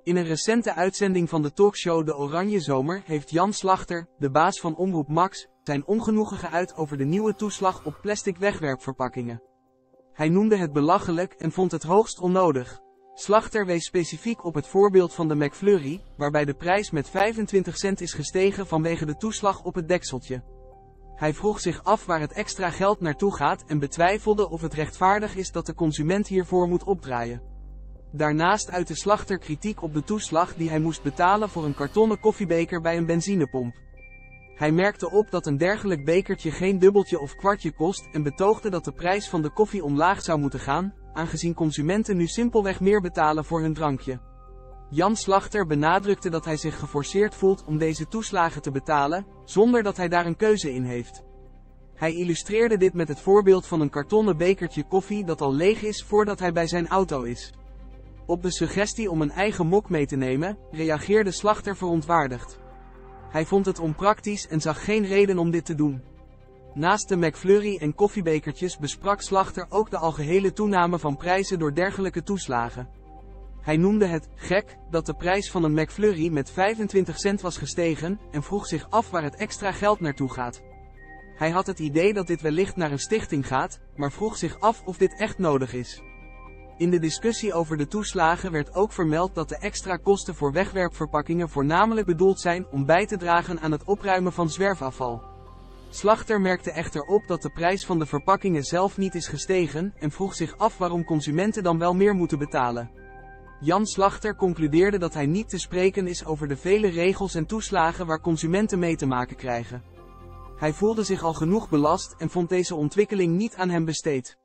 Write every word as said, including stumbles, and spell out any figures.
In een recente uitzending van de talkshow De Oranje Zomer heeft Jan Slachter, de baas van Omroep Max, zijn ongenoegen geuit over de nieuwe toeslag op plastic wegwerpverpakkingen. Hij noemde het belachelijk en vond het hoogst onnodig. Slachter wees specifiek op het voorbeeld van de McFlurry, waarbij de prijs met vijfentwintig cent is gestegen vanwege de toeslag op het dekseltje. Hij vroeg zich af waar het extra geld naartoe gaat en betwijfelde of het rechtvaardig is dat de consument hiervoor moet opdraaien. Daarnaast uitte Slachter kritiek op de toeslag die hij moest betalen voor een kartonnen koffiebeker bij een benzinepomp. Hij merkte op dat een dergelijk bekertje geen dubbeltje of kwartje kost en betoogde dat de prijs van de koffie omlaag zou moeten gaan, aangezien consumenten nu simpelweg meer betalen voor hun drankje. Jan Slachter benadrukte dat hij zich geforceerd voelt om deze toeslagen te betalen, zonder dat hij daar een keuze in heeft. Hij illustreerde dit met het voorbeeld van een kartonnen bekertje koffie dat al leeg is voordat hij bij zijn auto is. Op de suggestie om een eigen mok mee te nemen, reageerde Slachter verontwaardigd. Hij vond het onpraktisch en zag geen reden om dit te doen. Naast de McFlurry en koffiebekertjes besprak Slachter ook de algehele toename van prijzen door dergelijke toeslagen. Hij noemde het gek dat de prijs van een McFlurry met vijfentwintig cent was gestegen en vroeg zich af waar het extra geld naartoe gaat. Hij had het idee dat dit wellicht naar een stichting gaat, maar vroeg zich af of dit echt nodig is. In de discussie over de toeslagen werd ook vermeld dat de extra kosten voor wegwerpverpakkingen voornamelijk bedoeld zijn om bij te dragen aan het opruimen van zwerfafval. Slachter merkte echter op dat de prijs van de verpakkingen zelf niet is gestegen en vroeg zich af waarom consumenten dan wel meer moeten betalen. Jan Slachter concludeerde dat hij niet te spreken is over de vele regels en toeslagen waar consumenten mee te maken krijgen. Hij voelde zich al genoeg belast en vond deze ontwikkeling niet aan hem besteed.